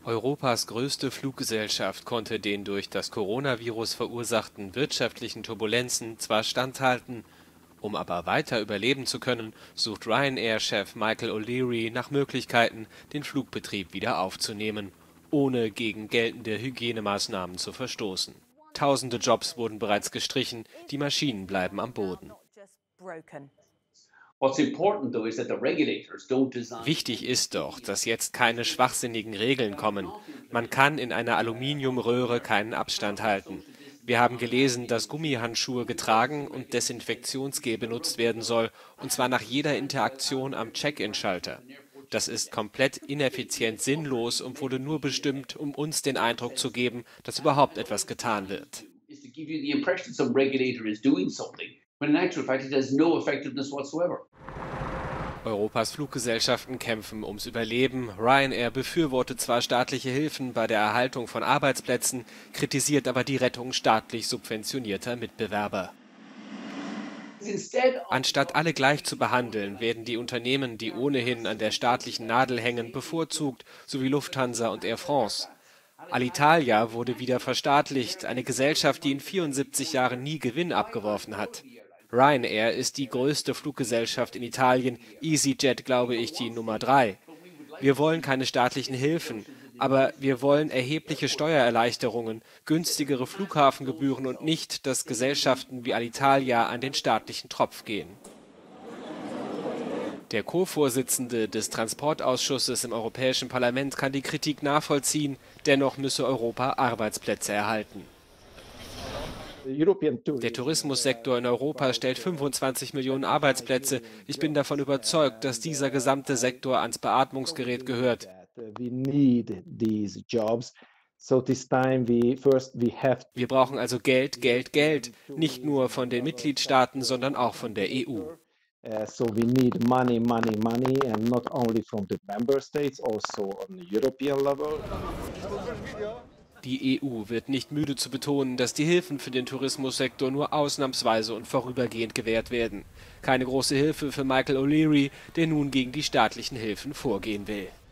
Europas größte Fluggesellschaft konnte den durch das Coronavirus verursachten wirtschaftlichen Turbulenzen zwar standhalten, um aber weiter überleben zu können, sucht Ryanair-Chef Michael O'Leary nach Möglichkeiten, den Flugbetrieb wieder aufzunehmen, ohne gegen geltende Hygienemaßnahmen zu verstoßen. Tausende Jobs wurden bereits gestrichen, die Maschinen bleiben am Boden. Wichtig ist doch, dass jetzt keine schwachsinnigen Regeln kommen. Man kann in einer Aluminiumröhre keinen Abstand halten. Wir haben gelesen, dass Gummihandschuhe getragen und Desinfektionsgel benutzt werden soll, und zwar nach jeder Interaktion am Check-in-Schalter. Das ist komplett ineffizient, sinnlos und wurde nur bestimmt, um uns den Eindruck zu geben, dass überhaupt etwas getan wird. Europas Fluggesellschaften kämpfen ums Überleben. Ryanair befürwortet zwar staatliche Hilfen bei der Erhaltung von Arbeitsplätzen, kritisiert aber die Rettung staatlich subventionierter Mitbewerber. Anstatt alle gleich zu behandeln, werden die Unternehmen, die ohnehin an der staatlichen Nadel hängen, bevorzugt, sowie Lufthansa und Air France. Alitalia wurde wieder verstaatlicht, eine Gesellschaft, die in 74 Jahren nie Gewinn abgeworfen hat. Ryanair ist die größte Fluggesellschaft in Italien, EasyJet, glaube ich, die Nummer 3. Wir wollen keine staatlichen Hilfen, aber wir wollen erhebliche Steuererleichterungen, günstigere Flughafengebühren und nicht, dass Gesellschaften wie Alitalia an den staatlichen Tropf gehen. Der Co-Vorsitzende des Transportausschusses im Europäischen Parlament kann die Kritik nachvollziehen, dennoch müsse Europa Arbeitsplätze erhalten. Der Tourismussektor in Europa stellt 25 Millionen Arbeitsplätze. Ich bin davon überzeugt, dass dieser gesamte Sektor ans Beatmungsgerät gehört. Wir brauchen also Geld, Geld, Geld. Nicht nur von den Mitgliedstaaten, sondern auch von der EU. So we need money, money, money, and not only from the member states, also on the European level. Die EU wird nicht müde zu betonen, dass die Hilfen für den Tourismussektor nur ausnahmsweise und vorübergehend gewährt werden. Keine große Hilfe für Michael O'Leary, der nun gegen die staatlichen Hilfen vorgehen will.